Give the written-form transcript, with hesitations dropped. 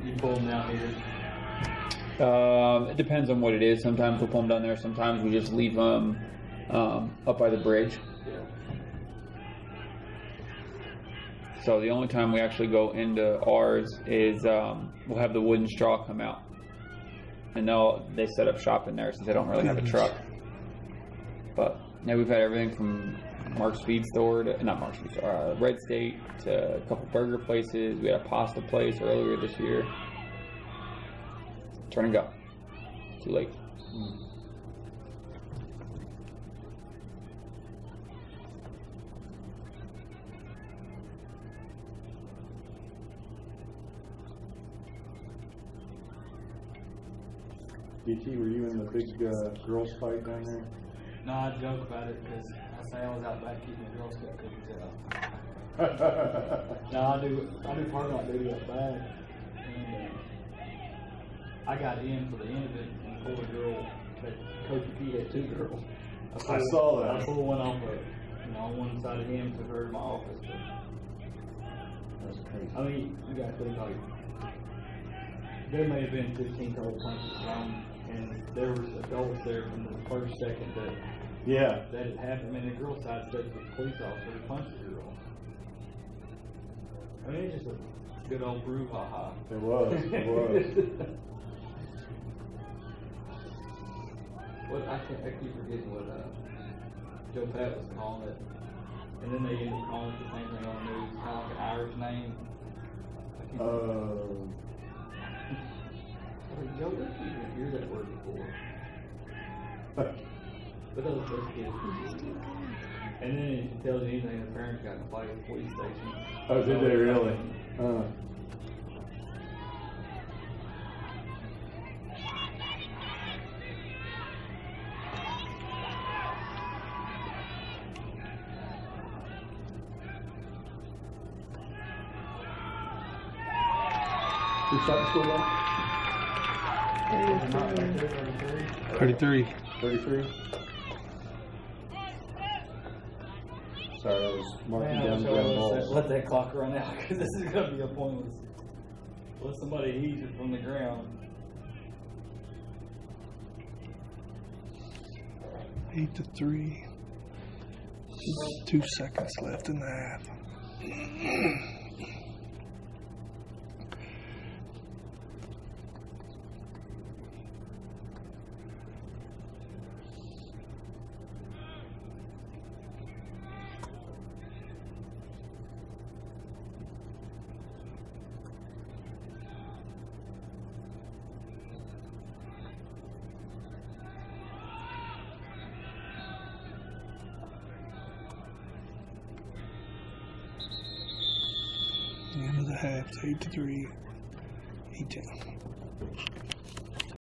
You pull them out here. It depends on what it is. Sometimes we'll pull them down there. Sometimes we just leave them up by the bridge. Yeah. So the only time we actually go into ours is we'll have the wooden straw come out, and they set up shop in there since they don't really have a truck. But yeah, we've had everything from Mark's Feed Store to Red State to a couple burger places. We had a pasta place earlier this year. Turn and go. Too late. DT, were you in the big girls fight down there? No, I joke about it because I say I was out back keeping the Girl Scout cookies out. No, I do parking lot duty up back. And I got in for the end of it and pulled a girl. Coach P had two girls. I saw that. I pulled one off on one side of him, took her to my office. But, That's crazy. I mean, you got to think like there may have been 15 total punches around, and there was adults there from the first second that it happened. I mean, the girl side steps with the police officer who punched the girl. I mean, it's just a good old brouhaha. It was. It was. I keep forgetting what Joe Pat was calling it, and then they ended up calling it the same thing on the news, kind of like an Irish name. Joe, where did you even hear that word before? But those kids. And then if it tells you anything, the parents got in a fight at the police station. Oh, did they really? Who shot the school off? 33. 33? Sorry, I was marking down the ground balls. Let that clock run out because this is going to be a pointless. Let somebody heat it from the ground. 8-3. 2 seconds left in the half. The end of the half, 8-3, 8-10.